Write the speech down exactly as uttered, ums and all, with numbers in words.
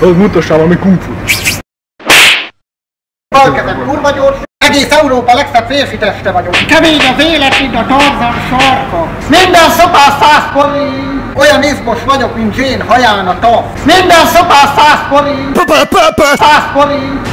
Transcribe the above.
Az mutassál valami kung fu. Balkezem kurva gyors. Egész Európa legszebb férfi teste vagyok. Kemény az élet, mint a Tarzan sarka. Minden szopás száz forint. Olyan izmos vagyok, mint Jane haján a taf. Minden szopás száz forint. Száz forint.